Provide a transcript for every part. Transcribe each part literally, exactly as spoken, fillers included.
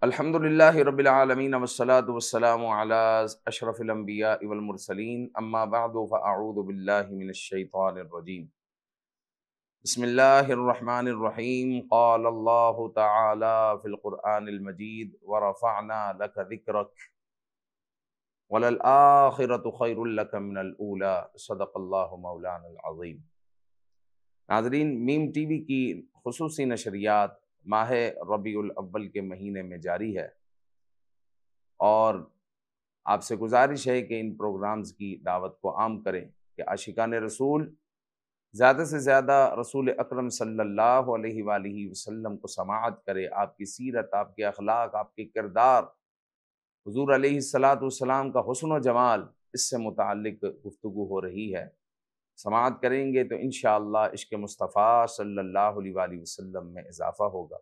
الحمد للہ رب العالمین والصلاة والسلام علی اشرف الانبیاء والمرسلین اما بعد فاعوذ باللہ من الشیطان الرجیم بسم اللہ الرحمن الرحیم قال اللہ تعالی فی القرآن المجید ورفعنا لک ذکرک وللآخرۃ خیر لک من الاولی صدق اللہ مولانا العظیم۔ ناظرین، میم ٹی وی کی خصوصی نشریات ماہ ربیع الاول کے مہینے میں جاری ہے، اور آپ سے گزارش ہے کہ ان پروگرامز کی دعوت کو عام کریں کہ عاشقان رسول زیادہ سے زیادہ رسول اکرم صلی اللہ علیہ وآلہ وسلم کو سماعت کرے، آپ کی سیرت، آپ کے اخلاق، آپ کے کردار، حضور علیہ الصلاۃ والسلام کا حسن و جمال، اس سے متعلق گفتگو ہو رہی ہے۔ سماعت کریں گے تو انشاءاللہ عشق مصطفیٰ صلی اللہ علیہ وآلہ وسلم میں اضافہ ہوگا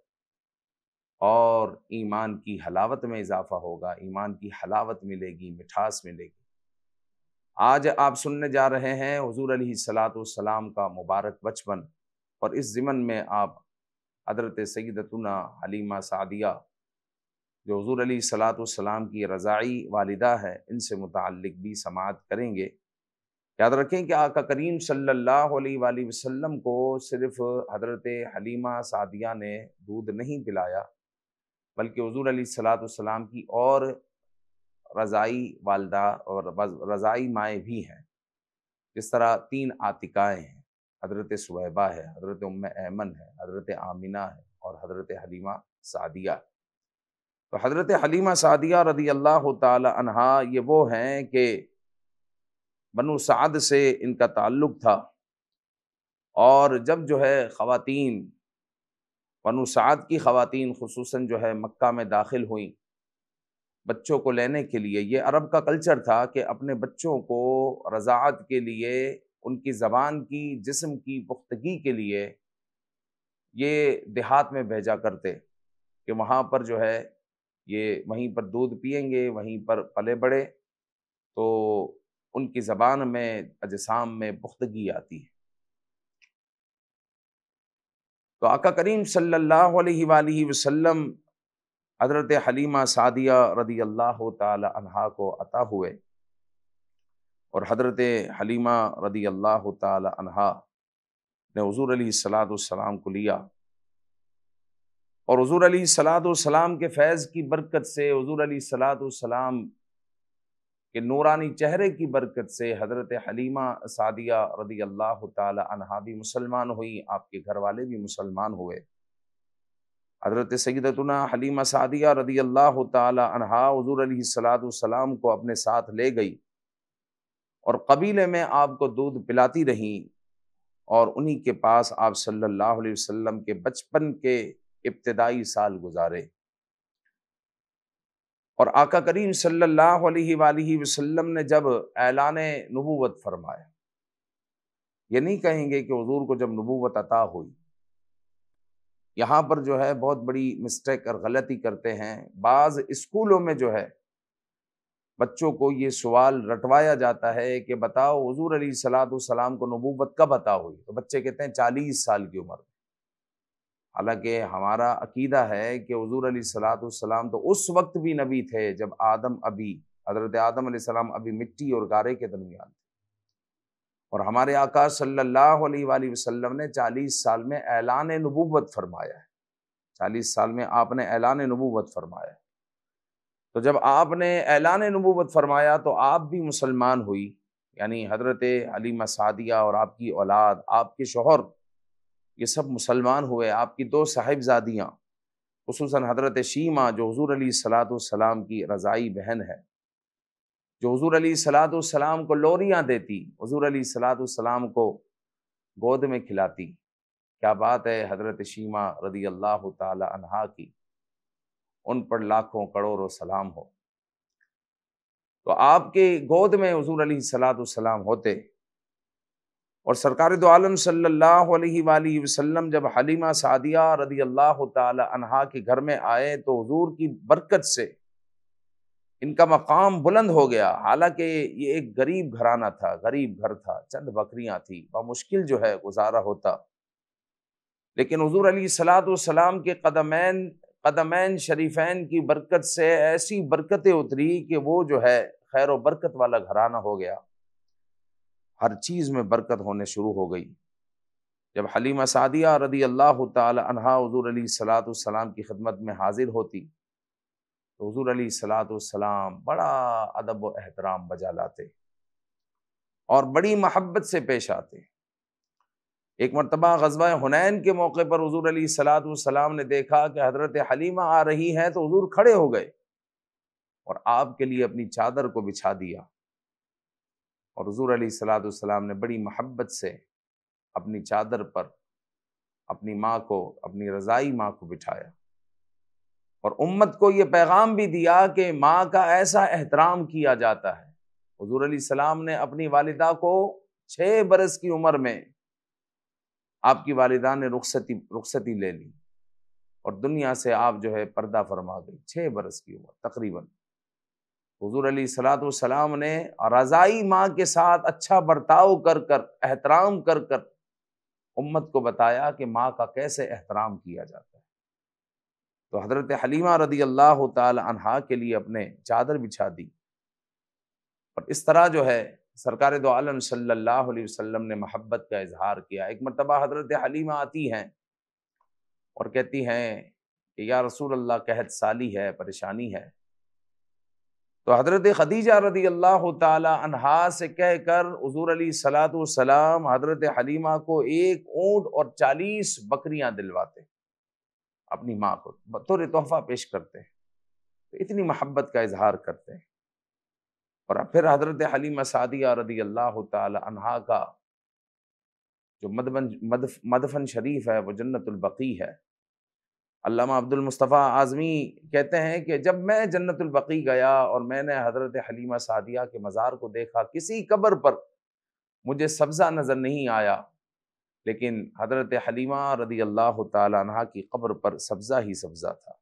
اور ایمان کی حلاوت میں اضافہ ہوگا، ایمان کی حلاوت ملے گی، مٹھاس ملے گی۔ آج آپ سننے جا رہے ہیں حضور علیہ الصلاۃ والسلام کا مبارک بچپن، اور اس ضمن میں آپ حضرت سیدتنا حلیمہ سعدیہ جو حضور علیہ الصلاۃ والسلام کی رضاعی والدہ ہے، ان سے متعلق بھی سماعت کریں گے۔ یاد رکھیں کہ آقا کریم صلی اللہ علیہ وآلہ وسلم کو صرف حضرت حلیمہ سعدیہ نے دودھ نہیں پلایا، بلکہ حضور علیہ الصلاۃ والسلام کی اور رضاعی والدہ اور رضاعی مائیں بھی ہیں، جس طرح تین عاتقائیں ہیں، حضرت سویبہ ہے، حضرت ام ایمن ہے، حضرت آمنہ ہے، اور حضرت حلیمہ سعدیہ۔ تو حضرت حلیمہ سعدیہ رضی اللہ تعالی عنہا یہ وہ ہیں کہ بنو سعد سے ان کا تعلق تھا، اور جب جو ہے خواتین بنو سعد کی خواتین خصوصاً جو ہے مکہ میں داخل ہوئیں بچوں کو لینے کے لیے، یہ عرب کا کلچر تھا کہ اپنے بچوں کو رضاعت کے لیے، ان کی زبان کی، جسم کی پختگی کے لیے یہ دیہات میں بھیجا کرتے کہ وہاں پر جو ہے یہ وہیں پر دودھ پئیں گے، وہیں پر پلے بڑھے، تو ان کی زبان میں، اجسام میں پختگی آتی ہے۔ تو آقا کریم صلی اللہ علیہ وآلہ وسلم حضرت حلیمہ سعدیہ رضی اللہ تعالی عنہا کو عطا ہوئے، اور حضرت حلیمہ رضی اللہ تعالی عنہا نے حضور علیہ الصلاۃ والسلام کو لیا، اور حضور علیہ الصلاۃ والسلام کے فیض کی برکت سے، حضور علیہ الصلاۃ والسلام کہ نورانی چہرے کی برکت سے حضرت حلیمہ سعدیہ رضی اللہ تعالی عنہا بھی مسلمان ہوئی، آپ کے گھر والے بھی مسلمان ہوئے۔ حضرت سیدتنا حلیمہ سعدیہ رضی اللہ تعالی عنہا حضور علیہ الصلاۃ والسلام کو اپنے ساتھ لے گئی، اور قبیلے میں آپ کو دودھ پلاتی رہیں، اور انہی کے پاس آپ صلی اللہ علیہ وسلم کے بچپن کے ابتدائی سال گزارے۔ اور آقا کریم صلی اللہ علیہ وآلہ وسلم نے جب اعلان نبوت فرمایا، یہ نہیں کہیں گے کہ حضور کو جب نبوت عطا ہوئی، یہاں پر جو ہے بہت بڑی مسٹیک اور غلطی کرتے ہیں۔ بعض اسکولوں میں جو ہے بچوں کو یہ سوال رٹوایا جاتا ہے کہ بتاؤ حضور علیہ الصلاۃ والسلام کو نبوت کب عطا ہوئی، تو بچے کہتے ہیں چالیس سال کی عمر میں۔ حالانکہ ہمارا عقیدہ ہے کہ حضور علیہ الصلاۃ والسلام تو اس وقت بھی نبی تھے جب آدم ابھی حضرت آدم علیہ السلام ابھی مٹی اور گارے کے درمیان تھے، اور ہمارے آقا صلی اللہ علیہ وآلہ وسلم نے چالیس سال میں اعلان نبوت فرمایا ہے، چالیس سال میں آپ نے اعلان نبوت فرمایا ہے۔ تو جب آپ نے اعلان نبوت فرمایا تو آپ بھی مسلمان ہوئی، یعنی حضرت حلیمہ سعدیہ اور آپ کی اولاد، آپ کے شوہر، یہ سب مسلمان ہوئے۔ آپ کی دو صاحبزادیاں، خصوصاً حضرت شیمہ جو حضور علیہ الصلاۃ والسلام کی رضاعی بہن ہے، جو حضور علیہ الصلاۃ والسلام کو لوریاں دیتی، حضور علیہ الصلاۃ والسلام کو گود میں کھلاتی۔ کیا بات ہے حضرت شیمہ رضی اللہ تعالی عنہا کی، ان پر لاکھوں کروڑوں سلام ہو۔ تو آپ کے گود میں حضور علیہ الصلاۃ والسلام ہوتے، اور سرکار دو عالم صلی اللہ علیہ وآلہ وسلم جب حلیمہ سعدیہ رضی اللہ تعالی عنہا کے گھر میں آئے تو حضور کی برکت سے ان کا مقام بلند ہو گیا۔ حالانکہ یہ ایک غریب گھرانہ تھا، غریب گھر تھا، چند بکریاں تھیں، بمشکل جو ہے گزارا ہوتا، لیکن حضور علیہ الصلاۃ والسلام کے قدمین قدمین شریفین کی برکت سے ایسی برکتیں اتری کہ وہ جو ہے خیر و برکت والا گھرانہ ہو گیا، ہر چیز میں برکت ہونے شروع ہو گئی۔ جب حلیمہ سعدیہ رضی اللہ تعالی عنہا حضور علیہ الصلوۃ والسلام کی خدمت میں حاضر ہوتی تو حضور علیہ الصلوۃ والسلام بڑا ادب و احترام بجا لاتے اور بڑی محبت سے پیش آتے۔ ایک مرتبہ غزوہ حنین کے موقع پر حضور علیہ الصلوۃ والسلام نے دیکھا کہ حضرت حلیمہ آ رہی ہیں تو حضور کھڑے ہو گئے اور آپ کے لیے اپنی چادر کو بچھا دیا، اور حضور علیہ الصلوۃ والسلام نے بڑی محبت سے اپنی چادر پر اپنی ماں کو، اپنی رضائی ماں کو بٹھایا، اور امت کو یہ پیغام بھی دیا کہ ماں کا ایسا احترام کیا جاتا ہے۔ حضور علیہ السلام نے اپنی والدہ کو چھ برس کی عمر میں آپ کی والدہ نے رخصتی رخصتی لے لی اور دنیا سے آپ جو ہے پردہ فرما گئی، چھ برس کی عمر تقریباً۔ حضور علیہ الصلوۃ والسلام نے رضائی ماں کے ساتھ اچھا برتاؤ کر کر، احترام کر کر امت کو بتایا کہ ماں کا کیسے احترام کیا جاتا ہے۔ تو حضرت حلیمہ رضی اللہ تعالی عنہا کے لیے اپنے چادر بچھا دی، اور اس طرح جو ہے سرکار دو عالم صلی اللہ علیہ وسلم نے محبت کا اظہار کیا۔ ایک مرتبہ حضرت حلیمہ آتی ہیں اور کہتی ہیں کہ یا رسول اللہ قحط سالی ہے، پریشانی ہے۔ تو حضرت خدیجہ رضی اللہ تعالی عنہا سے کہہ کر حضور علیہ الصلوۃ والسلام حضرت حلیمہ کو ایک اونٹ اور چالیس بکریاں دلواتے، اپنی ماں کو بطور تحفہ پیش کرتے ہیں، تو اتنی محبت کا اظہار کرتے ہیں۔ اور پھر حضرت حلیمہ سعدیہ رضی اللہ تعالی عنہا کا جو مدفن مدفن شریف ہے وہ جنت البقیع ہے۔ علامہ عبد المصطفیٰ اعظمی کہتے ہیں کہ جب میں جنت البقیع گیا اور میں نے حضرت حلیمہ سعدیہ کے مزار کو دیکھا، کسی قبر پر مجھے سبزہ نظر نہیں آیا، لیکن حضرت حلیمہ رضی اللہ تعالی عنہا کی قبر پر سبزہ ہی سبزہ تھا۔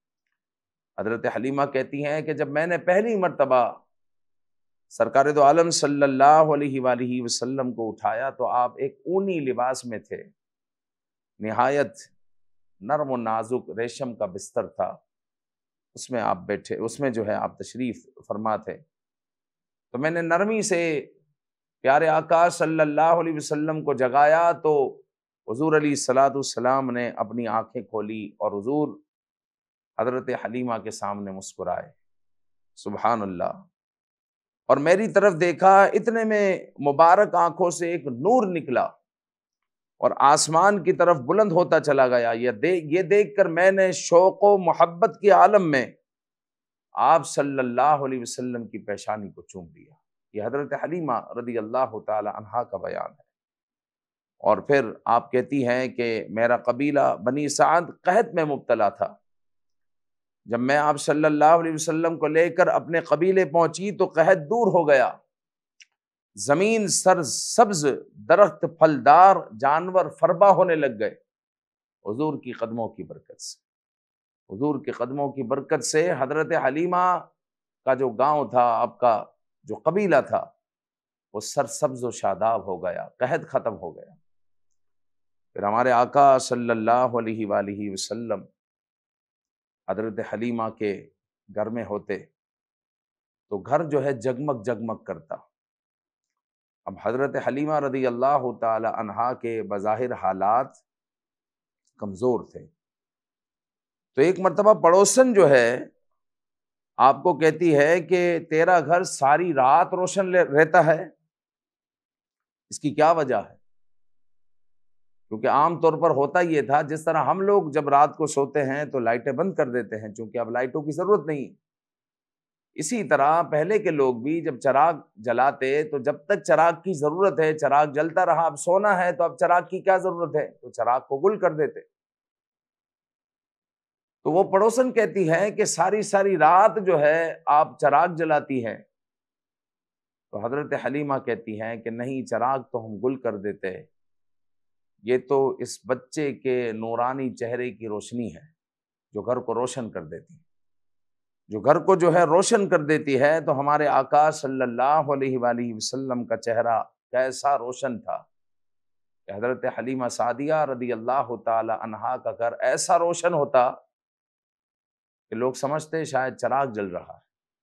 حضرت حلیمہ کہتی ہیں کہ جب میں نے پہلی مرتبہ سرکار دو عالم صلی اللہ علیہ وآلہ وسلم کو اٹھایا تو آپ ایک اونی لباس میں تھے، نہایت نرم و نازک ریشم کا بستر تھا، اس میں آپ بیٹھے، اس میں جو ہے آپ تشریف فرما تھے۔ تو میں نے نرمی سے پیارے آقا صلی اللہ علیہ وسلم کو جگایا تو حضور علیہ الصلوۃ والسلام نے اپنی آنکھیں کھولی اور حضور حضرت حلیمہ کے سامنے مسکرائے، سبحان اللہ، اور میری طرف دیکھا، اتنے میں مبارک آنکھوں سے ایک نور نکلا اور آسمان کی طرف بلند ہوتا چلا گیا۔ یہ دیکھ یہ دیکھ کر میں نے شوق و محبت کے عالم میں آپ صلی اللہ علیہ وسلم کی پیشانی کو چوم لیا۔ یہ حضرت حلیمہ رضی اللہ تعالی عنہا کا بیان ہے۔ اور پھر آپ کہتی ہیں کہ میرا قبیلہ بنی سعد قحط میں مبتلا تھا، جب میں آپ صلی اللہ علیہ وسلم کو لے کر اپنے قبیلے پہنچی تو قحط دور ہو گیا، زمین سر سبز، درخت پھلدار، جانور فربا ہونے لگ گئے، حضور کی قدموں کی برکت سے۔ حضور کے قدموں کی برکت سے حضرت حلیمہ کا جو گاؤں تھا، آپ کا جو قبیلہ تھا، وہ سرسبز و شاداب ہو گیا، قحط ختم ہو گیا۔ پھر ہمارے آقا صلی اللہ علیہ وآلہ وسلم حضرت حلیمہ کے گھر میں ہوتے تو گھر جو ہے جگمگ جگمگ کرتا۔ اب حضرت حلیمہ رضی اللہ تعالی عنہا کے بظاہر حالات کمزور تھے، تو ایک مرتبہ پڑوسن جو ہے آپ کو کہتی ہے کہ تیرا گھر ساری رات روشن رہتا ہے، اس کی کیا وجہ ہے؟ کیونکہ عام طور پر ہوتا یہ تھا، جس طرح ہم لوگ جب رات کو سوتے ہیں تو لائٹیں بند کر دیتے ہیں چونکہ اب لائٹوں کی ضرورت نہیں، اسی طرح پہلے کے لوگ بھی جب چراغ جلاتے تو جب تک چراغ کی ضرورت ہے چراغ جلتا رہا، اب سونا ہے تو اب چراغ کی کیا ضرورت ہے، تو چراغ کو گل کر دیتے۔ تو وہ پڑوسن کہتی ہے کہ ساری ساری رات جو ہے آپ چراغ جلاتی ہیں، تو حضرت حلیمہ کہتی ہیں کہ نہیں، چراغ تو ہم گل کر دیتے، یہ تو اس بچے کے نورانی چہرے کی روشنی ہے جو گھر کو روشن کر دیتی ہے، جو گھر کو جو ہے روشن کر دیتی ہے۔ تو ہمارے آقا صلی اللہ علیہ وآلہ وسلم کا چہرہ کیسا روشن تھا کہ حضرت حلیمہ سعدیہ رضی اللہ تعالی عنہا کا گھر ایسا روشن ہوتا کہ لوگ سمجھتے شاید چراغ جل رہا ہے۔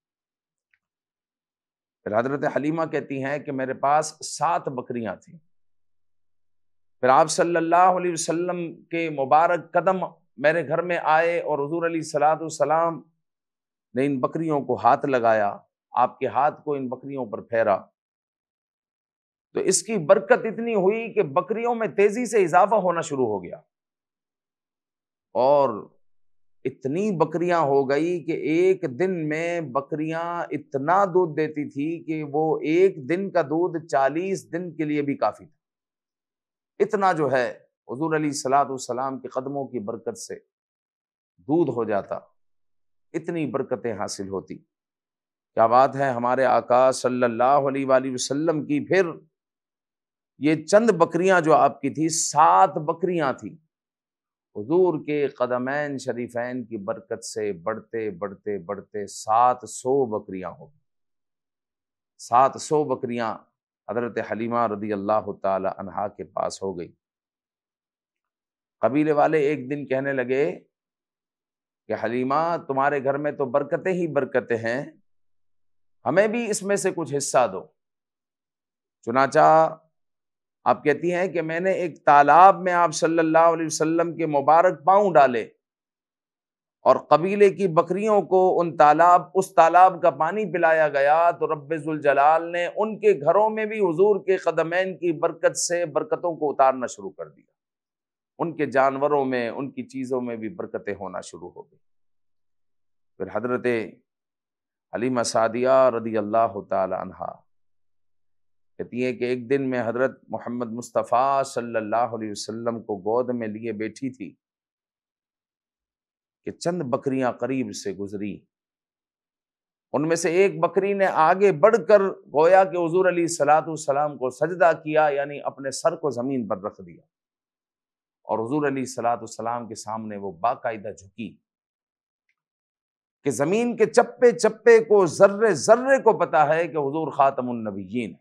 پھر حضرت حلیمہ کہتی ہیں کہ میرے پاس سات بکریاں تھیں۔ پھر آپ صلی اللہ علیہ وسلم کے مبارک قدم میرے گھر میں آئے اور حضور علیہ الصلوۃ والسلام نے ان بکریوں کو ہاتھ لگایا، آپ کے ہاتھ کو ان بکریوں پر پھیرا تو اس کی برکت اتنی ہوئی کہ بکریوں میں تیزی سے اضافہ ہونا شروع ہو گیا، اور اتنی بکریاں ہو گئی کہ ایک دن میں بکریاں اتنا دودھ دیتی تھی کہ وہ ایک دن کا دودھ چالیس دن کے لیے بھی کافی تھا۔ اتنا جو ہے حضور علیہ الصلوۃ والسلام کے قدموں کی برکت سے دودھ ہو جاتا، اتنی برکتیں حاصل ہوتی۔ کیا بات ہے ہمارے آقا صلی اللہ علیہ وآلہ وسلم کی۔ پھر یہ چند بکریاں جو آپ کی تھی، سات بکریاں تھیں، حضور کے قدمین شریفین کی برکت سے بڑھتے بڑھتے بڑھتے سات سو بکریاں ہو گئی۔ سات سو بکریاں حضرت حلیمہ رضی اللہ تعالی عنہا کے پاس ہو گئی۔ قبیلے والے ایک دن کہنے لگے کہ حلیمہ تمہارے گھر میں تو برکتیں ہی برکتیں ہیں، ہمیں بھی اس میں سے کچھ حصہ دو۔ چنانچہ آپ کہتی ہیں کہ میں نے ایک تالاب میں آپ صلی اللہ علیہ وسلم کے مبارک پاؤں ڈالے اور قبیلے کی بکریوں کو ان تالاب اس تالاب کا پانی پلایا گیا تو رب ذوالجلال نے ان کے گھروں میں بھی حضور کے قدمین کی برکت سے برکتوں کو اتارنا شروع کر دیا، ان کے جانوروں میں، ان کی چیزوں میں بھی برکتیں ہونا شروع ہو گئی۔ پھر حضرت حلیمہ سعدیہ رضی اللہ تعالی عنہا کہتی ہے کہ ایک دن میں حضرت محمد مصطفیٰ صلی اللہ علیہ وسلم کو گود میں لیے بیٹھی تھی کہ چند بکریاں قریب سے گزری، ان میں سے ایک بکری نے آگے بڑھ کر گویا کہ حضور علیہ الصلوۃ والسلام کو سجدہ کیا، یعنی اپنے سر کو زمین پر رکھ دیا، اور حضور علیہ الصلوۃ والسلام کے سامنے وہ باقاعدہ جھکی کہ زمین کے چپے چپے کو، ذرے ذرے کو پتا ہے کہ حضور خاتم النبیین۔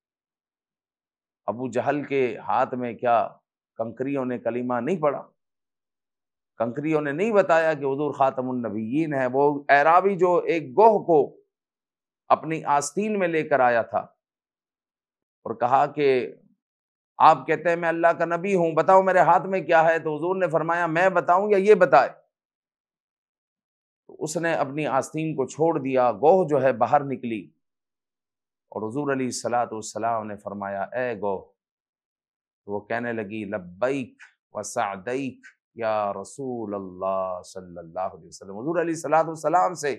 ابو جہل کے ہاتھ میں کیا کنکریوں نے کلمہ نہیں پڑھا؟ کنکریوں نے نہیں بتایا کہ حضور خاتم النبیین ہے؟ وہ اعرابی جو ایک گوہ کو اپنی آستین میں لے کر آیا تھا اور کہا کہ آپ کہتے ہیں میں اللہ کا نبی ہوں، بتاؤ میرے ہاتھ میں کیا ہے؟ تو حضور نے فرمایا میں بتاؤں یا یہ بتائے؟ تو اس نے اپنی آستین کو چھوڑ دیا، گوہ جو ہے باہر نکلی، اور حضور علیہ الصلوۃ والسلام نے فرمایا اے گوہ، تو وہ کہنے لگی لبیک وسعدیک یا رسول اللہ صلی اللہ علیہ وسلم۔ حضور علیہ الصلوۃ والسلام سے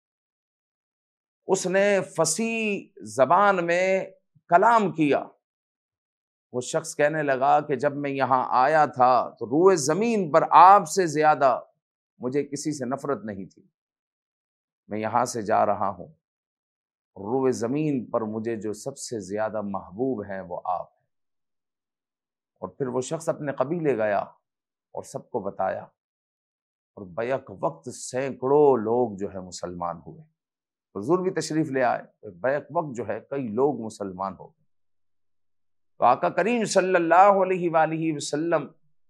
اس نے فصیح زبان میں کلام کیا۔ وہ شخص کہنے لگا کہ جب میں یہاں آیا تھا تو روئے زمین پر آپ سے زیادہ مجھے کسی سے نفرت نہیں تھی، میں یہاں سے جا رہا ہوں، روئے زمین پر مجھے جو سب سے زیادہ محبوب ہیں وہ آپ ہیں۔ اور پھر وہ شخص اپنے قبیلے گیا اور سب کو بتایا، اور بیک وقت سینکڑوں لوگ جو ہے مسلمان ہوئے، حضور بھی تشریف لے آئے، بیک وقت جو ہے کئی لوگ مسلمان ہو گئے۔ تو آقا کریم صلی اللہ علیہ وآلہ وسلم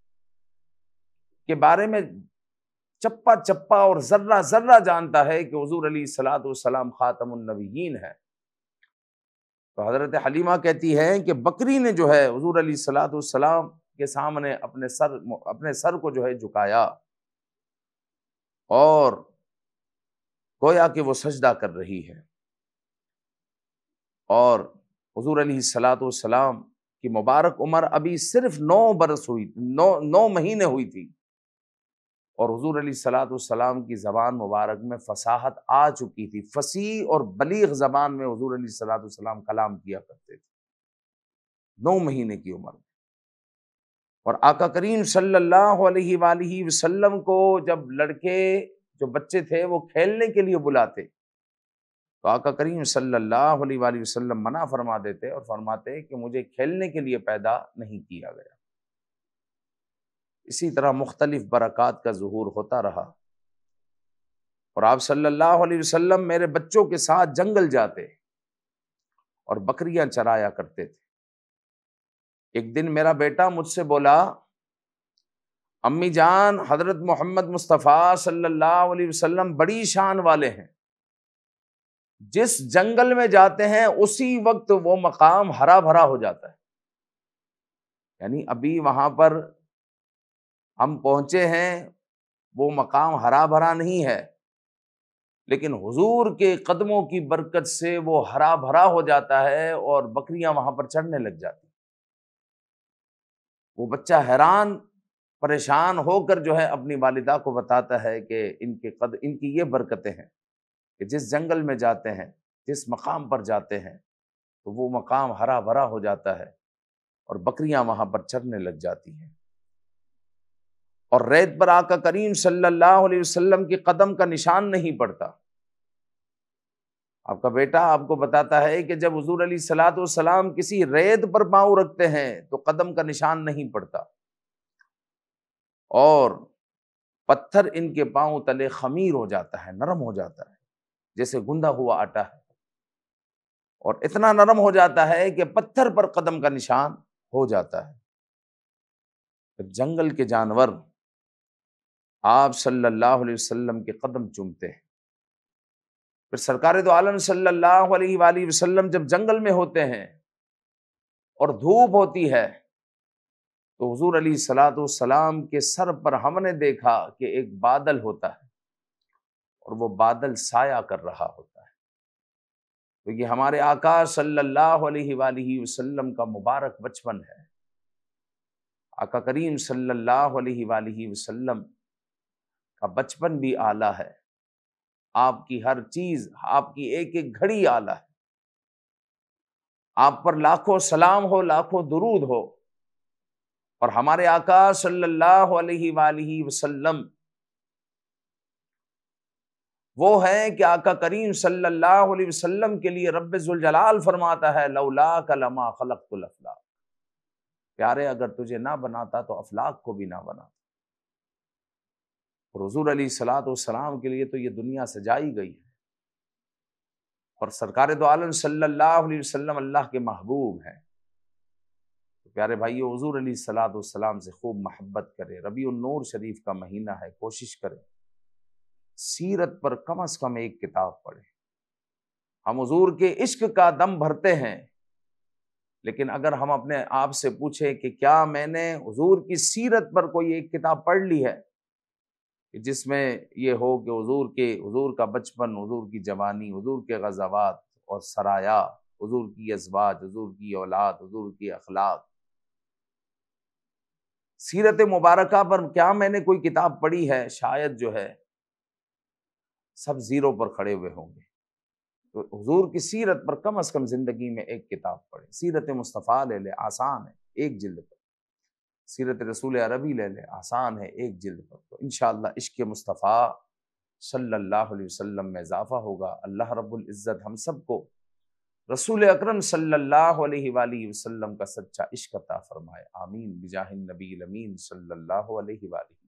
کے بارے میں چپا چپا اور ذرہ ذرہ جانتا ہے کہ حضور علیہ الصلوۃ والسلام خاتم النبیین ہے۔ تو حضرت حلیمہ کہتی ہے کہ بکری نے جو ہے حضور علیہ الصلوۃ والسلام کے سامنے اپنے سر اپنے سر کو جو ہے جھکایا، اور گویا کہ وہ سجدہ کر رہی ہے، اور حضور علیہ الصلوۃ والسلام کی مبارک عمر ابھی صرف نو برس ہوئی نو نو مہینے ہوئی تھی، اور حضور علیہ الصلوۃ والسلام کی زبان مبارک میں فصاحت آ چکی تھی، فصیح اور بلیغ زبان میں حضور علیہ الصلوۃ والسلام کلام کیا کرتے تھے نو مہینے کی عمر میں۔ اور آقا کریم صلی اللہ علیہ وآلہ وسلم کو جب لڑکے جو بچے تھے وہ کھیلنے کے لیے بلاتے تو آقا کریم صلی اللہ علیہ وآلہ وسلم منع فرما دیتے اور فرماتے کہ مجھے کھیلنے کے لیے پیدا نہیں کیا گیا۔ اسی طرح مختلف برکات کا ظہور ہوتا رہا، اور آپ صلی اللہ علیہ وسلم میرے بچوں کے ساتھ جنگل جاتے اور بکریاں چرایا کرتے تھے۔ ایک دن میرا بیٹا مجھ سے بولا امی جان حضرت محمد مصطفیٰ صلی اللہ علیہ وسلم بڑی شان والے ہیں، جس جنگل میں جاتے ہیں اسی وقت وہ مقام ہرا بھرا ہو جاتا ہے۔ یعنی ابھی وہاں پر ہم پہنچے ہیں، وہ مقام ہرا بھرا نہیں ہے، لیکن حضور کے قدموں کی برکت سے وہ ہرا بھرا ہو جاتا ہے اور بکریاں وہاں پر چڑھنے لگ جاتی۔ وہ بچہ حیران پریشان ہو کر جو ہے اپنی والدہ کو بتاتا ہے کہ ان کے قد ان کی یہ برکتیں ہیں کہ جس جنگل میں جاتے ہیں، جس مقام پر جاتے ہیں تو وہ مقام ہرا بھرا ہو جاتا ہے اور بکریاں وہاں پر چرنے لگ جاتی ہیں، اور ریت پر آقا کریم صلی اللہ علیہ وسلم کی قدم کا نشان نہیں پڑتا۔ آپ کا بیٹا آپ کو بتاتا ہے کہ جب حضور علیہ الصلوۃ والسلام کسی ریت پر پاؤں رکھتے ہیں تو قدم کا نشان نہیں پڑتا، اور پتھر ان کے پاؤں تلے خمیر ہو جاتا ہے، نرم ہو جاتا ہے جیسے گندا ہوا آٹا ہے، اور اتنا نرم ہو جاتا ہے کہ پتھر پر قدم کا نشان ہو جاتا ہے۔ جنگل کے جانور آپ صلی اللہ علیہ وسلم کے قدم چومتے ہیں۔ پھر سرکار دو عالم صلی اللہ علیہ وآلہ وسلم جب جنگل میں ہوتے ہیں اور دھوپ ہوتی ہے تو حضور علیہ الصلوۃ والسلام کے سر پر ہم نے دیکھا کہ ایک بادل ہوتا ہے اور وہ بادل سایہ کر رہا ہوتا ہے۔ تو یہ ہمارے آقا صلی اللہ علیہ وآلہ وسلم کا مبارک بچپن ہے۔ آقا کریم صلی اللہ علیہ وآلہ وسلم کا بچپن بھی اعلیٰ ہے، آپ کی ہر چیز، آپ کی ایک ایک گھڑی اعلیٰ ہے، آپ پر لاکھوں سلام ہو، لاکھوں درود ہو، اور ہمارے آقا صلی اللہ علیہ وآلہ وسلم وہ ہیں کہ آقا کریم صلی اللہ علیہ وسلم کے لیے رب ذوالجلال فرماتا ہے لولاک لما خلقت الافلاک، پیارے اگر تجھے نہ بناتا تو افلاک کو بھی نہ بناتا۔ اور حضور علیہ الصلوۃ والسلام کے لیے تو یہ دنیا سجائی گئی ہے، اور سرکار دو عالم صلی اللہ علیہ وسلم اللہ کے محبوب ہیں۔ تو پیارے بھائیو، حضور علیہ الصلوۃ والسلام سے خوب محبت کرے، ربیع النور شریف کا مہینہ ہے، کوشش کرے سیرت پر کم از کم ایک کتاب پڑھیں۔ ہم حضور کے عشق کا دم بھرتے ہیں، لیکن اگر ہم اپنے آپ سے پوچھیں کہ کیا میں نے حضور کی سیرت پر کوئی ایک کتاب پڑھ لی ہے کہ جس میں یہ ہو کہ حضور کے حضور کا بچپن، حضور کی جوانی، حضور کے غزوات اور سرایا، حضور کی ازواج، حضور کی اولاد، حضور کی اخلاق، سیرت مبارکہ پر کیا میں نے کوئی کتاب پڑھی ہے؟ شاید جو ہے سب زیرو پر کھڑے ہوئے ہوں گے۔ تو حضور کی سیرت پر کم از کم زندگی میں ایک کتاب پڑھیں۔ سیرت مصطفیٰ لے لے، آسان ہے، ایک جلد پر۔ سیرت رسول عربی لے لے، آسان ہے، ایک جلد پر۔ تو انشاءاللہ عشق مصطفیٰ صلی اللہ علیہ وسلم میں اضافہ ہوگا۔ اللہ رب العزت ہم سب کو رسول اکرم صلی اللہ علیہ وآلہ وسلم کا سچا عشق عطا فرمائے، آمین بجاہ النبی الامین صلی اللہ علیہ وآلہ